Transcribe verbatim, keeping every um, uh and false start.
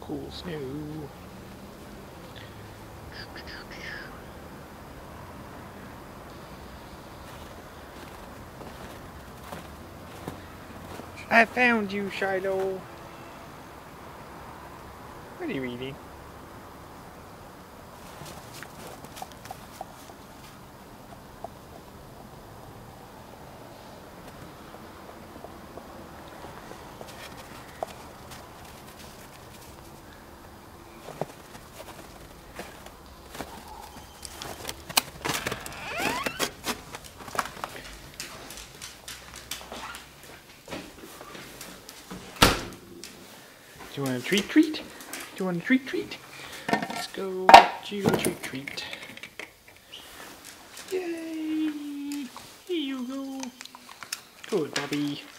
cool snow. I found you, Shylo. What are you eating? Do you want a treat treat? Do you want a treat treat? Let's go get you a treat treat. Yay! Here you go. Good, Bobby.